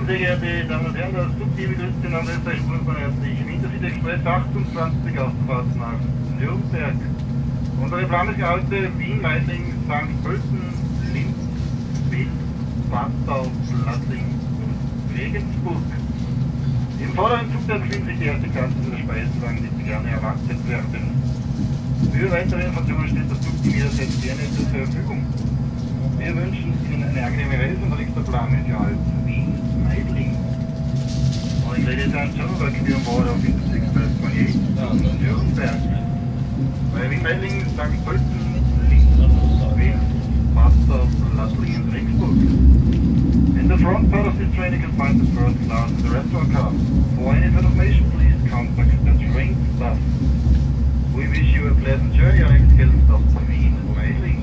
Sehr geehrte Damen und Herren, das Zugteam begrüßt den Anwalt der Spurenbahn herzlich. Im Intercity Express 28 Autofahrt nach Nürnberg. Unsere Plan ist ja heute Wien, Meidling, St. Pölten, Linz, Wild, Passau, Plattling und Regensburg. Im vorderen Zug befinden sich die erste Klasse der Speisewagen, die gerne erwartet werden. Für weitere Informationen steht das Zugteam jederzeit gerne zur Verfügung. Wir wünschen Ihnen eine angenehme Reise und nächster Plan ist ja halt Wien, Meidling. Morning ladies and gentlemen, welcome you on board of Intercity Express 28 to Nürnberg. Bei Wien, Meidling, St. Pölten, Linz, Wild, Passau, Plattling and Regensburg. In the front part of this train you can find the first class in the restaurant car. For any information please contact the train staff. We wish you a pleasant journey. Our next scheduled stop is Wien, Meidling.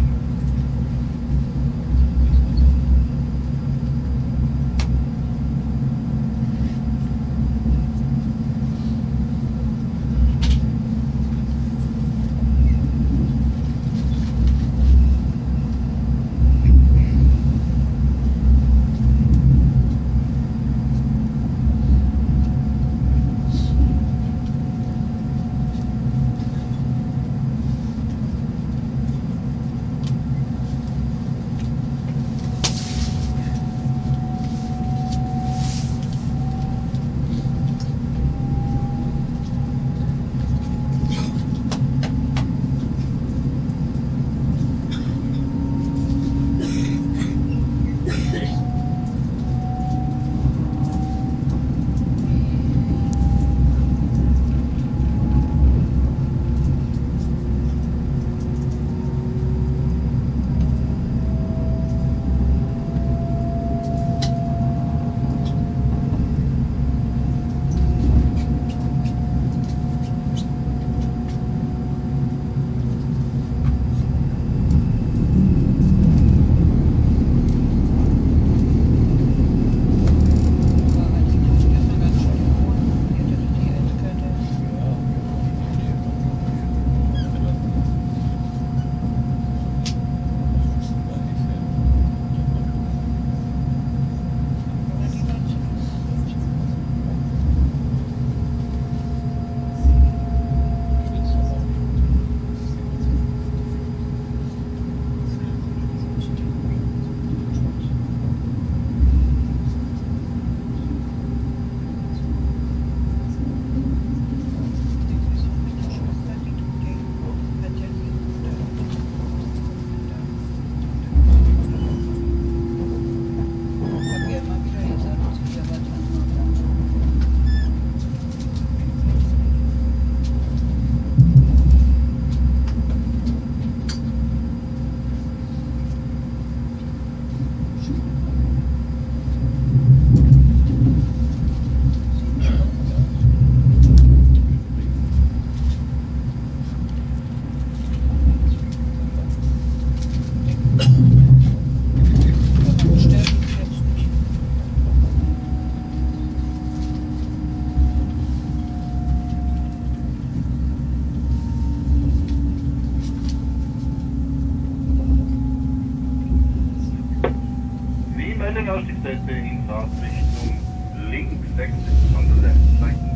Ausstiegsseite in Fahrtrichtung links, exit on the left side.